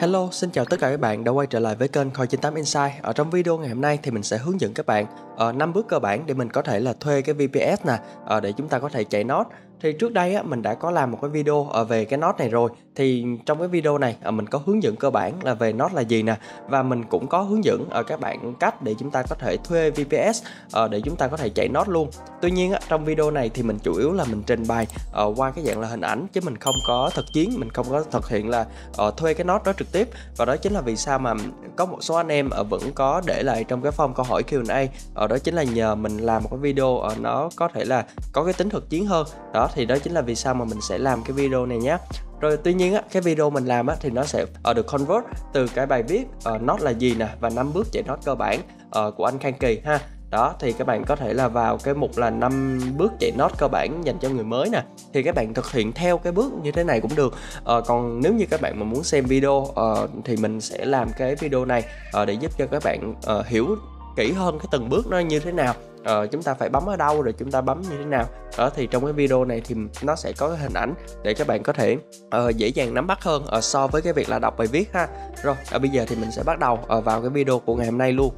Hello, xin chào tất cả các bạn đã quay trở lại với kênh Coin98 Insight. Ở trong video ngày hôm nay thì mình sẽ hướng dẫn các bạn 5 bước cơ bản để mình có thể là thuê cái VPS nè, để chúng ta có thể chạy node. Thì trước đây á, mình đã có làm một cái video về cái node này rồi. Thì trong cái video này mình có hướng dẫn cơ bản là về node là gì nè, và mình cũng có hướng dẫn các bạn cách để chúng ta có thể thuê VPS để chúng ta có thể chạy node luôn. Tuy nhiên á, trong video này thì mình chủ yếu là mình trình bày qua cái dạng là hình ảnh, chứ mình không có thực chiến, mình không có thực hiện là thuê cái node đó trực tiếp. Và đó chính là vì sao mà có một số anh em vẫn có để lại trong cái form câu hỏi Q&A, đó chính là nhờ mình làm một cái video nó có thể là có cái tính thực chiến hơn. Đó thì đó chính là vì sao mà mình sẽ làm cái video này nhé. Rồi tuy nhiên á, cái video mình làm á, thì nó sẽ được convert từ cái bài viết node là gì nè và 5 bước chạy node cơ bản của anh Khang Kỳ ha. Đó thì các bạn có thể là vào cái mục là 5 bước chạy node cơ bản dành cho người mới nè, thì các bạn thực hiện theo cái bước như thế này cũng được. Còn nếu như các bạn mà muốn xem video thì mình sẽ làm cái video này để giúp cho các bạn hiểu kỹ hơn cái từng bước nó như thế nào, chúng ta phải bấm ở đâu rồi chúng ta bấm như thế nào. Đó thì trong cái video này thì nó sẽ có cái hình ảnh để các bạn có thể dễ dàng nắm bắt hơn so với cái việc là đọc bài viết ha. Rồi bây giờ thì mình sẽ bắt đầu vào cái video của ngày hôm nay luôn.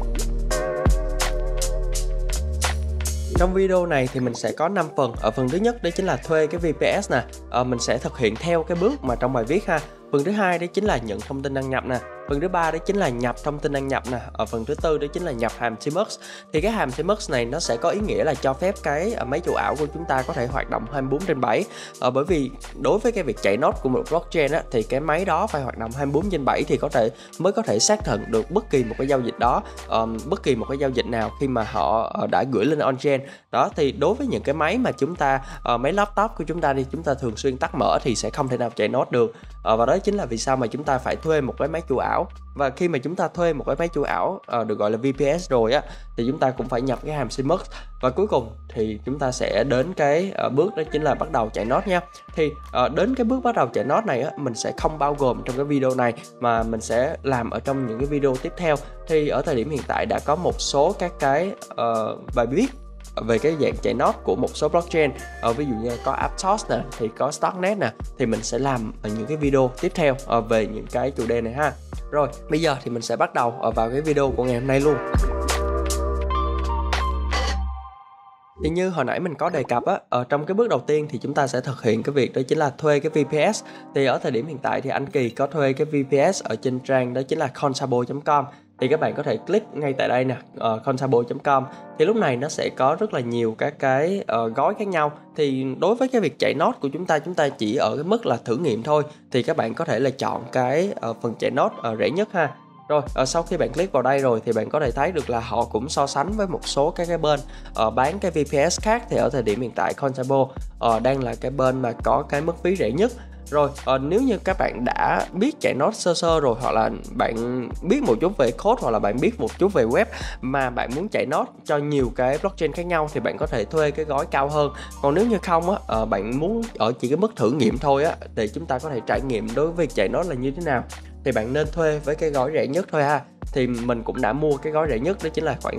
Trong video này thì mình sẽ có 5 phần. Ở phần thứ nhất đó chính là thuê cái VPS nè, mình sẽ thực hiện theo cái bước mà trong bài viết ha. Phần thứ hai đó chính là nhận thông tin đăng nhập nè. Phần thứ ba đó chính là nhập thông tin đăng nhập nè. Ở phần thứ tư đó chính là nhập hàm Tmux. Thì cái hàm Tmux này nó sẽ có ý nghĩa là cho phép cái máy chủ ảo của chúng ta có thể hoạt động 24/7. Bởi vì đối với cái việc chạy node của một blockchain á, thì cái máy đó phải hoạt động 24/7 thì mới có thể xác nhận được bất kỳ một cái giao dịch đó, bất kỳ một cái giao dịch nào khi mà họ đã gửi lên on-chain. Đó thì đối với những cái máy mà chúng ta máy laptop của chúng ta chúng ta thường xuyên tắt mở thì sẽ không thể nào chạy node được. Và đó chính là vì sao mà chúng ta phải thuê một cái máy chủ ảo. Và khi mà chúng ta thuê một cái máy chủ ảo được gọi là VPS rồi á, thì chúng ta cũng phải nhập cái hàm Tmux. Và cuối cùng thì chúng ta sẽ đến cái bước đó chính là bắt đầu chạy node nha. Thì đến cái bước bắt đầu chạy node này á, mình sẽ không bao gồm trong cái video này, mà mình sẽ làm ở trong những cái video tiếp theo. Thì ở thời điểm hiện tại đã có một số các cái bài viết về cái dạng chạy node của một số blockchain, ví dụ như có Aptos nè, thì có Starknet nè, thì mình sẽ làm ở những cái video tiếp theo về những cái chủ đề này ha. Rồi bây giờ thì mình sẽ bắt đầu vào cái video của ngày hôm nay luôn. Thì như hồi nãy mình có đề cập á, ở trong cái bước đầu tiên thì chúng ta sẽ thực hiện cái việc đó chính là thuê cái VPS. Thì ở thời điểm hiện tại thì anh Kỳ có thuê cái VPS ở trên trang đó chính là coinsabo.com. Thì các bạn có thể click ngay tại đây nè, coinsabo.com. Thì lúc này nó sẽ có rất là nhiều các cái gói khác nhau. Thì đối với cái việc chạy node của chúng ta chỉ ở cái mức là thử nghiệm thôi, thì các bạn có thể là chọn cái phần chạy node rẻ nhất ha. Rồi sau khi bạn click vào đây rồi thì bạn có thể thấy được là họ cũng so sánh với một số các cái bên bán cái VPS khác. Thì ở thời điểm hiện tại Coinsabo đang là cái bên mà có cái mức phí rẻ nhất. Rồi nếu như các bạn đã biết chạy node sơ rồi, hoặc là bạn biết một chút về code, hoặc là bạn biết một chút về web mà bạn muốn chạy node cho nhiều cái blockchain khác nhau, thì bạn có thể thuê cái gói cao hơn. Còn nếu như không á, bạn muốn ở chỉ cái mức thử nghiệm thôi á, để chúng ta có thể trải nghiệm đối với việc chạy node là như thế nào, thì bạn nên thuê với cái gói rẻ nhất thôi ha. Thì mình cũng đã mua cái gói rẻ nhất, đó chính là khoảng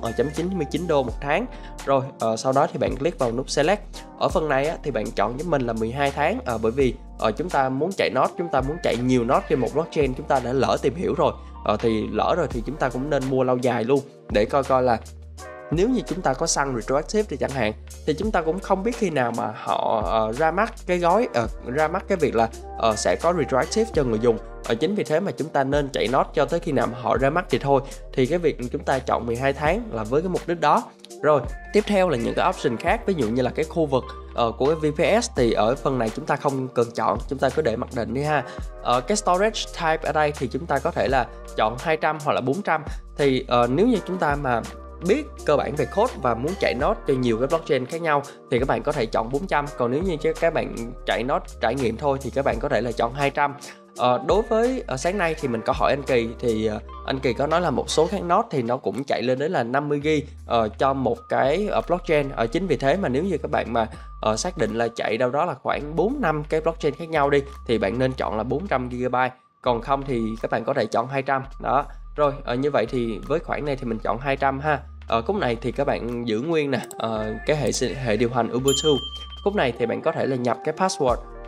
6.99 đô một tháng. Rồi sau đó thì bạn click vào nút select. Ở phần này á, thì bạn chọn với mình là 12 tháng, bởi vì chúng ta muốn chạy node, chúng ta muốn chạy nhiều node trên một blockchain, chúng ta đã lỡ tìm hiểu rồi, thì lỡ rồi thì chúng ta cũng nên mua lâu dài luôn, để coi là nếu như chúng ta có săn retroactive thì chẳng hạn, thì chúng ta cũng không biết khi nào mà họ ra mắt cái gói, ra mắt cái việc là sẽ có retroactive cho người dùng. Chính vì thế mà chúng ta nên chạy node cho tới khi nào mà họ ra mắt thì thôi. Thì cái việc chúng ta chọn 12 tháng là với cái mục đích đó. Rồi tiếp theo là những cái option khác, ví dụ như là cái khu vực của cái VPS, thì ở phần này chúng ta không cần chọn, chúng ta cứ để mặc định đi ha. Cái storage type ở đây thì chúng ta có thể là chọn 200 hoặc là 400. Thì nếu như chúng ta mà biết cơ bản về code và muốn chạy node cho nhiều cái blockchain khác nhau thì các bạn có thể chọn 400. Còn nếu như các bạn chạy node trải nghiệm thôi thì các bạn có thể là chọn 200. Đối với sáng nay thì mình có hỏi anh Kỳ, thì anh Kỳ có nói là một số các node thì nó cũng chạy lên đến là 50GB cho một cái blockchain. Chính vì thế mà nếu như các bạn mà xác định là chạy đâu đó là khoảng 4-5 cái blockchain khác nhau đi, thì bạn nên chọn là 400GB. Còn không thì các bạn có thể chọn 200. Đó. Rồi như vậy thì với khoản này thì mình chọn 200 ha. Khúc này thì các bạn giữ nguyên nè, cái hệ điều hành Ubuntu. Khúc này thì bạn có thể là nhập cái password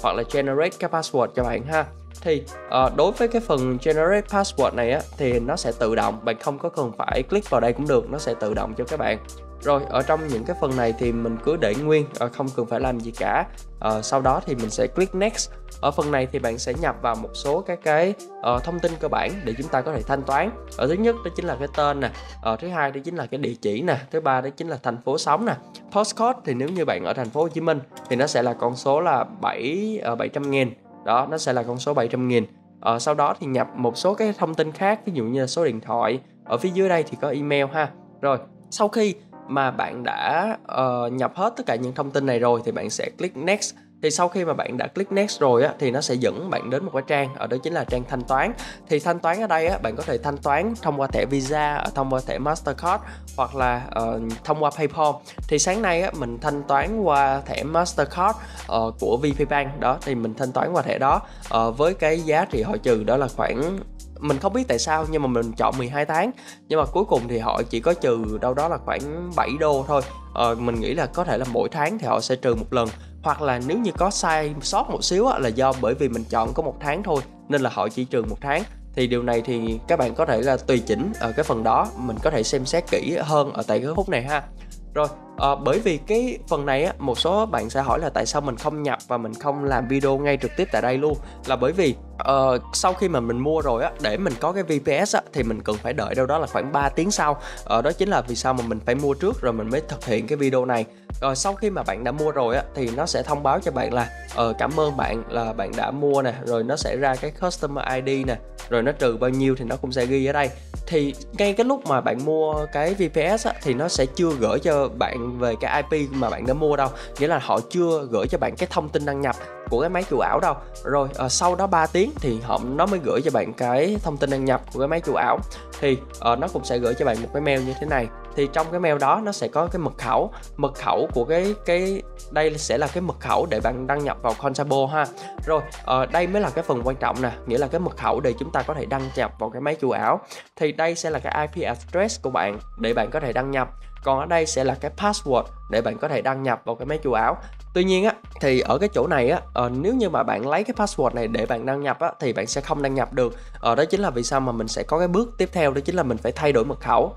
hoặc là generate cái password cho bạn ha. Thì đối với cái phần generate password này á, thì nó sẽ tự động, bạn không có cần phải click vào đây cũng được, nó sẽ tự động cho các bạn. Rồi ở trong những cái phần này thì mình cứ để nguyên, không cần phải làm gì cả. Sau đó thì mình sẽ click next. Ở phần này thì bạn sẽ nhập vào một số cái thông tin cơ bản để chúng ta có thể thanh toán. Thứ nhất đó chính là cái tên nè, thứ hai đó chính là cái địa chỉ nè, thứ ba đó chính là thành phố sống nè. Postcode thì nếu như bạn ở thành phố Hồ Chí Minh thì nó sẽ là con số là 700.000. Đó, nó sẽ là con số 700.000. Sau đó thì nhập một số cái thông tin khác, ví dụ như là số điện thoại. Ở phía dưới đây thì có email ha. Rồi, sau khi mà bạn đã nhập hết tất cả những thông tin này rồi thì bạn sẽ click next. Thì sau khi mà bạn đã click next rồi á, thì nó sẽ dẫn bạn đến một cái trang, đó chính là trang thanh toán. Thì thanh toán ở đây á, bạn có thể thanh toán thông qua thẻ Visa, thông qua thẻ Mastercard hoặc là thông qua PayPal. Thì sáng nay á, mình thanh toán qua thẻ Mastercard của VPBank đó, thì mình thanh toán qua thẻ đó với cái giá trị họ trừ đó là khoảng, mình không biết tại sao nhưng mà mình chọn 12 tháng, nhưng mà cuối cùng thì họ chỉ có trừ đâu đó là khoảng 7 đô thôi. Mình nghĩ là có thể là mỗi tháng thì họ sẽ trừ một lần, hoặc là nếu như có sai sót một xíu á, là do bởi vì mình chọn có một tháng thôi nên là họ chỉ trừ một tháng. Thì điều này thì các bạn có thể là tùy chỉnh ở cái phần đó, mình có thể xem xét kỹ hơn ở tại cái khúc này ha. Rồi, bởi vì cái phần này á, một số bạn sẽ hỏi là tại sao mình không nhập và mình không làm video ngay trực tiếp tại đây luôn. Là bởi vì sau khi mà mình mua rồi á, để mình có cái VPS á, thì mình cần phải đợi đâu đó là khoảng 3 tiếng sau. Đó chính là vì sao mà mình phải mua trước rồi mình mới thực hiện cái video này. Rồi sau khi mà bạn đã mua rồi á, thì nó sẽ thông báo cho bạn là cảm ơn bạn là bạn đã mua nè, rồi nó sẽ ra cái customer ID nè, rồi nó trừ bao nhiêu thì nó cũng sẽ ghi ở đây. Thì ngay cái lúc mà bạn mua cái VPS á, thì nó sẽ chưa gửi cho bạn về cái IP mà bạn đã mua đâu, nghĩa là họ chưa gửi cho bạn cái thông tin đăng nhập của cái máy chủ ảo đâu. Rồi sau đó 3 tiếng thì nó mới gửi cho bạn cái thông tin đăng nhập của cái máy chủ ảo. Thì nó cũng sẽ gửi cho bạn một cái mail như thế này. Thì trong cái mail đó nó sẽ có cái mật khẩu của cái đây sẽ là cái mật khẩu để bạn đăng nhập vào Contabo ha. Rồi đây mới là cái phần quan trọng nè, nghĩa là cái mật khẩu để chúng ta có thể đăng nhập vào cái máy chủ ảo. Thì đây sẽ là cái IP address của bạn để bạn có thể đăng nhập. Còn ở đây sẽ là cái password để bạn có thể đăng nhập vào cái máy chủ ảo. Tuy nhiên á, thì ở cái chỗ này á, nếu như mà bạn lấy cái password này để bạn đăng nhập á, thì bạn sẽ không đăng nhập được. Đó chính là vì sao mà mình sẽ có cái bước tiếp theo, đó chính là mình phải thay đổi mật khẩu.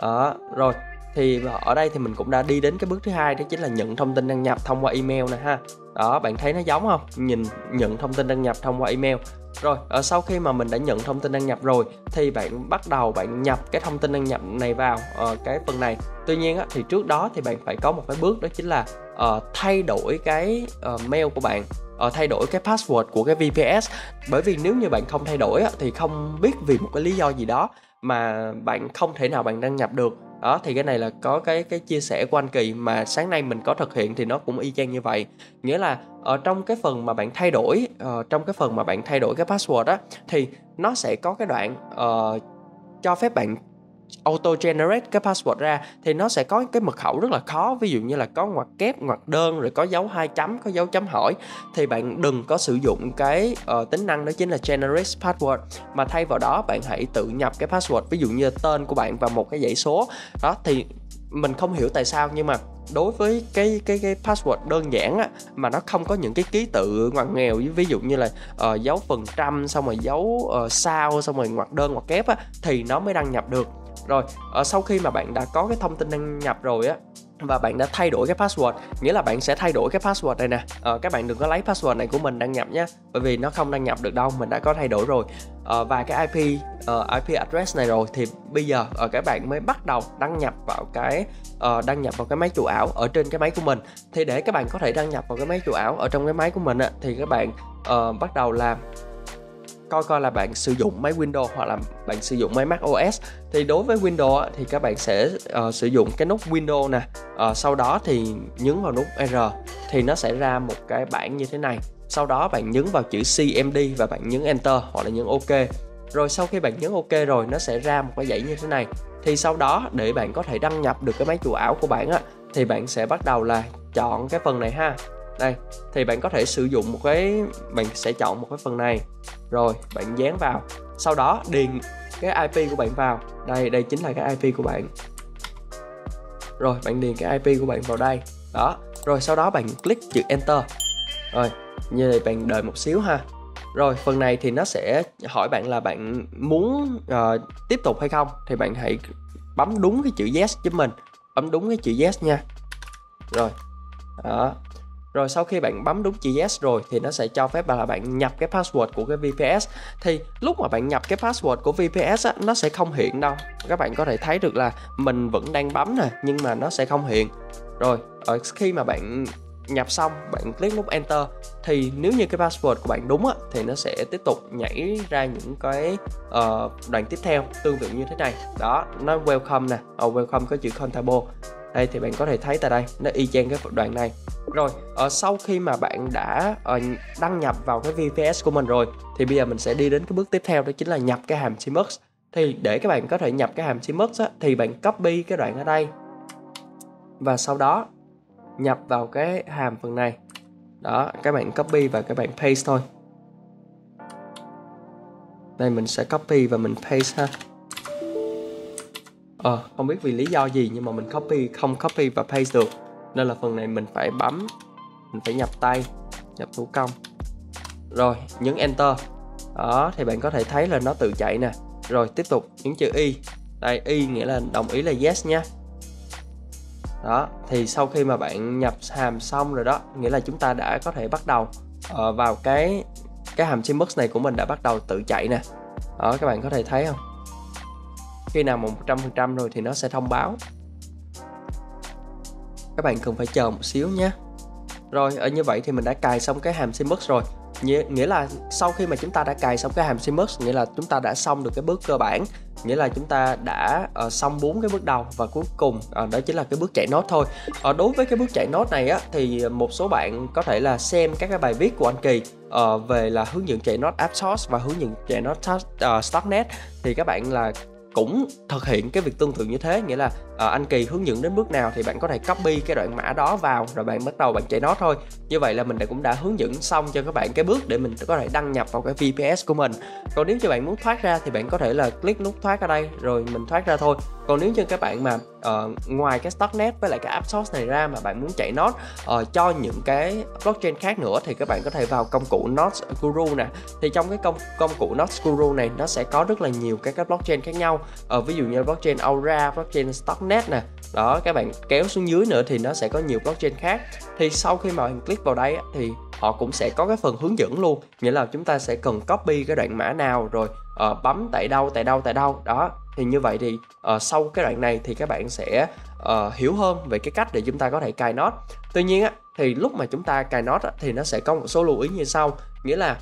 Rồi, thì ở đây thì mình cũng đã đi đến cái bước thứ hai, đó chính là nhận thông tin đăng nhập thông qua email nè ha. Đó, bạn thấy nó giống không? Nhận thông tin đăng nhập thông qua email. Rồi, sau khi mà mình đã nhận thông tin đăng nhập rồi thì bạn bắt đầu bạn nhập cái thông tin đăng nhập này vào cái phần này. Tuy nhiên á, thì trước đó thì bạn phải có một cái bước, đó chính là thay đổi cái mail của bạn, thay đổi cái password của cái VPS. Bởi vì nếu như bạn không thay đổi á, thì không biết vì một cái lý do gì đó mà bạn không thể nào bạn đăng nhập được. Đó, thì cái này là có cái chia sẻ của anh Kỳ mà sáng nay mình có thực hiện thì nó cũng y chang như vậy. Nghĩa là trong cái phần mà bạn thay đổi cái password á, thì nó sẽ có cái đoạn cho phép bạn auto generate cái password ra. Thì nó sẽ có cái mật khẩu rất là khó, ví dụ như là có ngoặc kép, ngoặc đơn, rồi có dấu 2 chấm, có dấu chấm hỏi. Thì bạn đừng có sử dụng cái tính năng đó chính là generate password, mà thay vào đó bạn hãy tự nhập cái password, ví dụ như tên của bạn và một cái dãy số. Đó, thì mình không hiểu tại sao nhưng mà đối với cái password đơn giản á, mà nó không có những cái ký tự ngoằn nghèo, ví dụ như là dấu phần trăm, xong rồi dấu sao, xong rồi ngoặc đơn, ngoặc kép á, thì nó mới đăng nhập được. Rồi, sau khi mà bạn đã có cái thông tin đăng nhập rồi á, và bạn đã thay đổi cái password, nghĩa là bạn sẽ thay đổi cái password này nè. Các bạn đừng có lấy password này của mình đăng nhập nhé, bởi vì nó không đăng nhập được đâu, mình đã có thay đổi rồi. Và cái IP address này rồi thì bây giờ các bạn mới bắt đầu đăng nhập vào cái máy chủ ảo ở trên cái máy của mình. Thì để các bạn có thể đăng nhập vào cái máy chủ ảo ở trong cái máy của mình á, thì các bạn bắt đầu làm coi là bạn sử dụng máy Windows hoặc là bạn sử dụng máy Mac OS. Thì đối với Windows thì các bạn sẽ sử dụng cái nút Windows nè, sau đó thì nhấn vào nút R thì nó sẽ ra một cái bảng như thế này. Sau đó bạn nhấn vào chữ CMD và bạn nhấn Enter hoặc là nhấn OK. Rồi sau khi bạn nhấn OK rồi nó sẽ ra một cái dãy như thế này. Thì sau đó để bạn có thể đăng nhập được cái máy chủ ảo của bạn á, thì bạn sẽ bắt đầu là chọn cái phần này ha. Đây, thì bạn có thể sử dụng bạn sẽ chọn một cái phần này. Rồi, bạn dán vào. Sau đó điền cái IP của bạn vào. Đây chính là cái IP của bạn. Rồi, bạn điền cái IP của bạn vào đây. Đó. Rồi sau đó bạn click chữ Enter. Rồi, Như vậy bạn đợi một xíu ha. Rồi phần này thì nó sẽ hỏi bạn là bạn muốn tiếp tục hay không, thì bạn hãy bấm đúng cái chữ yes giúp mình, bấm đúng cái chữ yes nha. Rồi đó. Rồi sau khi bạn bấm đúng chữ yes rồi thì nó sẽ cho phép là bạn nhập cái password của cái VPS. Thì lúc mà bạn nhập cái password của VPS á, nó sẽ không hiện đâu. Các bạn có thể thấy được là mình vẫn đang bấm nè, nhưng mà nó sẽ không hiện. Rồi khi mà bạn nhập xong, bạn click nút enter, thì nếu như cái password của bạn đúng á, thì nó sẽ tiếp tục nhảy ra những cái đoạn tiếp theo tương tự như thế này. Đó, nó welcome nè, welcome có chữ Contabo. Đây thì bạn có thể thấy tại đây, nó y chang cái đoạn này. Rồi, sau khi mà bạn đã đăng nhập vào cái VPS của mình rồi, thì bây giờ mình sẽ đi đến cái bước tiếp theo, đó chính là nhập cái hàm Cmux. Thì để các bạn có thể nhập cái hàm Cmux á, thì bạn copy cái đoạn ở đây và sau đó nhập vào cái hàm phần này. Đó, các bạn copy và các bạn paste thôi. Đây mình sẽ copy và mình paste ha. Không biết vì lý do gì nhưng mà mình không copy và paste được, nên là phần này mình phải bấm, mình phải nhập tay, nhập thủ công. Rồi nhấn enter. Đó thì bạn có thể thấy là nó tự chạy nè. Rồi tiếp tục nhấn chữ Y. Đây Y nghĩa là đồng ý là yes nhé. Đó thì sau khi mà bạn nhập hàm xong rồi đó, nghĩa là chúng ta đã có thể bắt đầu vào cái hàm Cmux này của mình đã bắt đầu tự chạy nè. Đó các bạn có thể thấy không? Khi nào 100% rồi thì nó sẽ thông báo. Các bạn cần phải chờ một xíu nhé. Rồi như vậy thì mình đã cài xong cái hàm Cmux rồi. Nghĩa là sau khi mà chúng ta đã cài xong cái hàm Cmux, nghĩa là chúng ta đã xong được cái bước cơ bản, nghĩa là chúng ta đã xong 4 cái bước đầu và cuối cùng đó chính là cái bước chạy nốt thôi. Đối với cái bước chạy nốt này á, thì một số bạn có thể là xem các cái bài viết của anh Kỳ về là hướng dẫn chạy nốt AppSource và hướng dẫn chạy nốt Starknet, thì các bạn là cũng thực hiện cái việc tương tự như thế, nghĩa là anh Kỳ hướng dẫn đến bước nào thì bạn có thể copy cái đoạn mã đó vào rồi bạn bắt đầu bạn chạy nốt thôi. Như vậy là mình cũng đã hướng dẫn xong cho các bạn cái bước để mình có thể đăng nhập vào cái VPS của mình. Còn nếu cho bạn muốn thoát ra thì bạn có thể là click nút thoát ở đây rồi mình thoát ra thôi. Còn nếu như các bạn mà ngoài cái Starknet với lại cái AppSource này ra mà bạn muốn chạy nốt cho những cái blockchain khác nữa thì các bạn có thể vào công cụ Nodes Guru nè. Thì trong cái công cụ Nodes Guru này nó sẽ có rất là nhiều các cái blockchain khác nhau. Ví dụ như blockchain Aura, blockchain Starknet nè. Đó, các bạn kéo xuống dưới nữa thì nó sẽ có nhiều blockchain khác. Thì sau khi mà bạn click vào đây thì họ cũng sẽ có cái phần hướng dẫn luôn. Nghĩa là chúng ta sẽ cần copy cái đoạn mã nào rồi bấm tại đâu. Đó, thì như vậy thì sau cái đoạn này thì các bạn sẽ hiểu hơn về cái cách để chúng ta có thể cài nốt. Tuy nhiên á, thì lúc mà chúng ta cài nốt á, thì nó sẽ có một số lưu ý như sau. Nghĩa là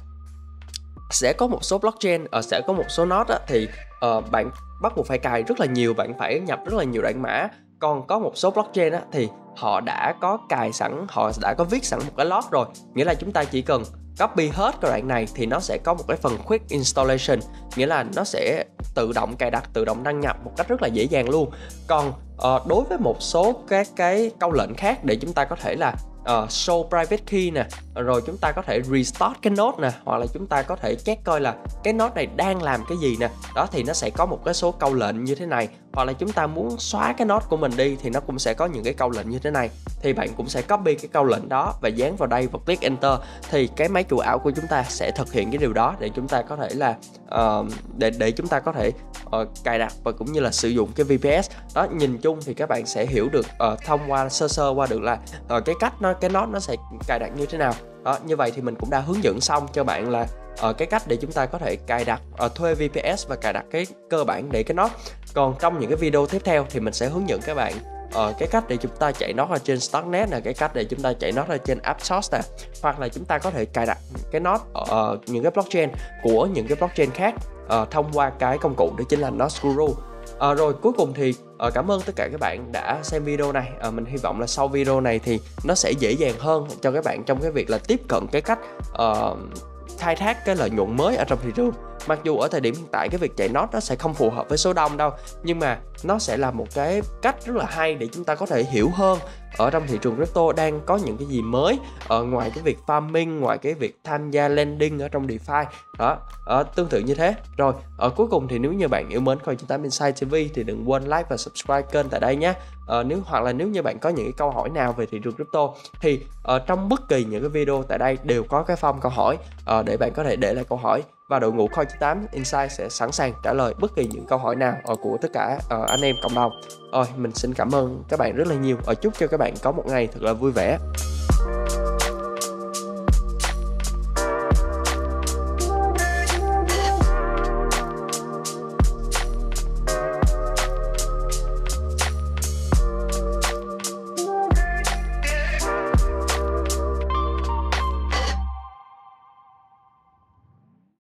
sẽ có một số blockchain, sẽ có một số node á, thì bạn bắt buộc phải cài rất là nhiều, bạn phải nhập rất là nhiều đoạn mã. Còn có một số blockchain á, thì họ đã có cài sẵn, họ đã có viết sẵn một cái log rồi. Nghĩa là chúng ta chỉ cần copy hết cái đoạn này thì nó sẽ có một cái phần quick installation, nghĩa là nó sẽ tự động cài đặt, tự động đăng nhập một cách rất là dễ dàng luôn. Còn đối với một số các cái câu lệnh khác để chúng ta có thể là show private key nè, rồi chúng ta có thể restart cái node nè, hoặc là chúng ta có thể check coi là cái node này đang làm cái gì nè. Đó thì nó sẽ có một cái số câu lệnh như thế này. Hoặc là chúng ta muốn xóa cái node của mình đi thì nó cũng sẽ có những cái câu lệnh như thế này. Thì bạn cũng sẽ copy cái câu lệnh đó và dán vào đây và click enter, thì cái máy chủ ảo của chúng ta sẽ thực hiện cái điều đó để chúng ta có thể là để chúng ta có thể cài đặt và cũng như là sử dụng cái VPS đó. Nhìn chung thì các bạn sẽ hiểu được thông qua sơ qua được là cái cách cái node nó sẽ cài đặt như thế nào đó. Như vậy thì mình cũng đã hướng dẫn xong cho bạn là cái cách để chúng ta có thể cài đặt thuê VPS và cài đặt cái cơ bản để cái node. Còn trong những cái video tiếp theo thì mình sẽ hướng dẫn các bạn cái cách để chúng ta chạy node ở trên Starknet nè, cái cách để chúng ta chạy node ở trên AppSource nè, hoặc là chúng ta có thể cài đặt cái node ở những cái blockchain của những cái blockchain khác thông qua cái công cụ đó chính là Nodes Guru. Rồi cuối cùng thì cảm ơn tất cả các bạn đã xem video này. Mình hy vọng là sau video này thì nó sẽ dễ dàng hơn cho các bạn trong cái việc là tiếp cận cái cách khai thác cái lợi nhuận mới ở trong thị trường. Mặc dù ở thời điểm hiện tại cái việc chạy nốt nó sẽ không phù hợp với số đông đâu, nhưng mà nó sẽ là một cái cách rất là hay để chúng ta có thể hiểu hơn ở trong thị trường crypto đang có những cái gì mới, ngoài cái việc farming, ngoài cái việc tham gia lending ở trong DeFi đó, tương tự như thế. Rồi ở cuối cùng thì nếu như bạn yêu mến Coin98 Insight TV thì đừng quên like và subscribe kênh tại đây nhé. Nếu như bạn có những cái câu hỏi nào về thị trường crypto thì trong bất kỳ những cái video tại đây đều có cái form câu hỏi để bạn có thể để lại câu hỏi, và đội ngũ Coin98 Insight sẽ sẵn sàng trả lời bất kỳ những câu hỏi nào của tất cả anh em cộng đồng. Mình xin cảm ơn các bạn rất là nhiều. Chúc cho các bạn có một ngày thật là vui vẻ.